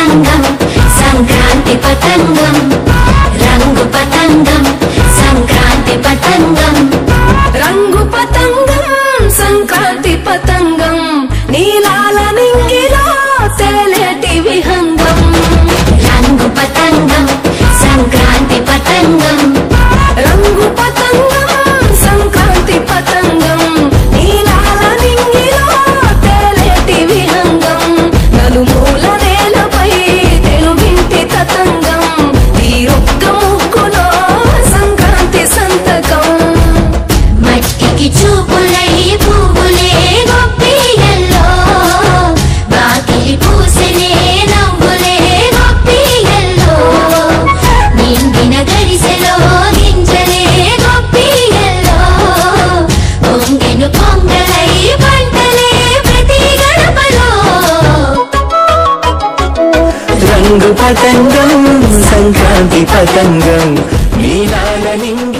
పతంగం సంక్రాంతి పతంగం రంగు పతంగం సంక్రాంతి పతంగం రంగు పతంగం సంక్రాంతి పతంగం నీలాల నింగిలో తేలేటి విహంగం రంగు పతంగం సంక్రాంతి పతంగం రంగు పతంగం సంక్రాంతి పతంగం నీలాల నింగిలో తేలేటి విహంగం నలుమూల నేలపై తెలుగింటి తతంగం తీరొక్క ముగ్గులో సంక్రాంతి సంతకం మట్టికి చూపులై పువ్వులే గొప్పియల్లో బాకిలి పూసెనే నవ్వులే గొప్పియల్లో నిండిన గరిసెలో గింజలే గొప్పియల్లో పొంగెను పొంగలై పంటలే ప్రతి గడపలో రంగు పతంగం సంక్రాంతి పతంగం నీలాల నింగి